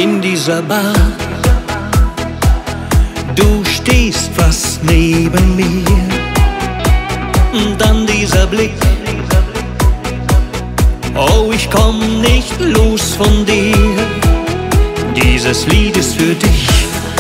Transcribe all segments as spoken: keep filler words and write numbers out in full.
in dieser Bar. Du stehst fast neben mir, dann dieser Blick. Oh, ich komm nicht los von dir. Dieses Lied ist für dich.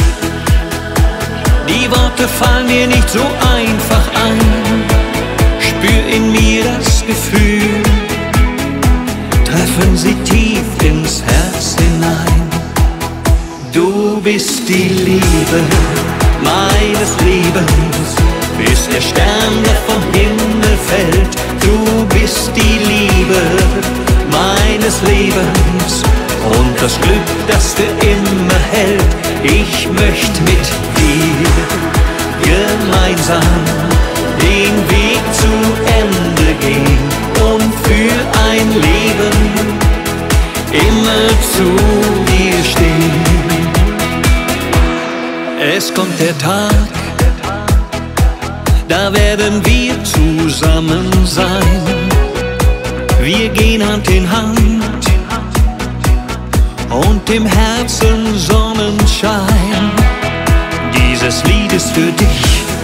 Die Worte fallen mir nicht so einfach ein. Spür in mir das Gefühl, treffen sie tief ins Herz hinein. Du bist die Liebe meines Lebens, bist der Stern, der vom Himmel fällt. Du bist die Liebe meines Lebens und das Glück, das für immer hält. Ich möchte mit dir gemeinsam den Weg zu Ende gehen und für ein Leben immer zu dir stehen. Es kommt der Tag, da werden wir zusammen sein. Wir gehen Hand in Hand und im Herzen Sonnenschein. Dieses Lied ist für dich.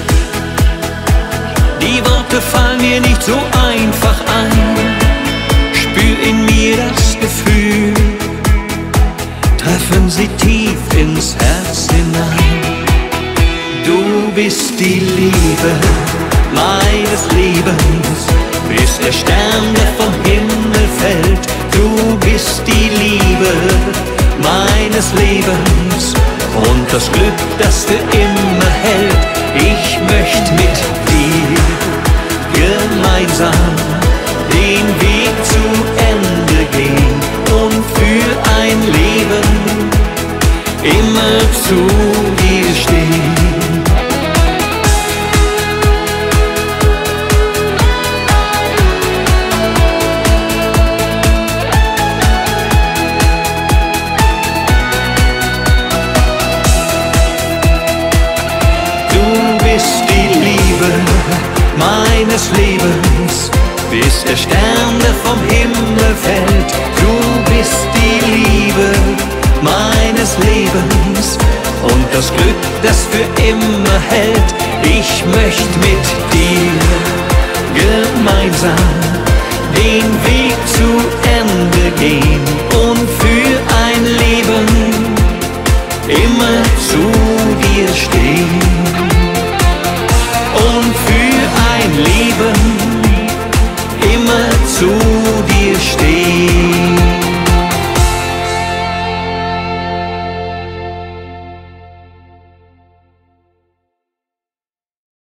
Die Worte fallen mir nicht so einfach ein. Spür in mir das Gefühl, treffen sie tief ins Herz hinein. Du bist die Liebe meines Lebens, bist der Stern, der vom Himmel fällt. Du bist die Liebe meines Lebens und das Glück, das für immer hält. Ich möchte mit dir gemeinsam den Weg zu Ende gehen und für ein Leben immer zu dir stehen. Meines Lebens, bist der Stern, der vom Himmel fällt. Du bist die Liebe meines Lebens und das Glück, das für immer hält. Ich möchte mit dir gemeinsam den Weg zu Ende gehen und für ein Leben immer zu dir stehen. Und für ein Leben immer zu dir stehen.